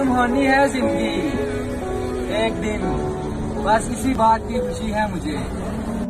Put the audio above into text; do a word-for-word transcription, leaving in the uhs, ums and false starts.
खत्म होनी है जिंदगी एक दिन, बस इसी बात की खुशी है मुझे।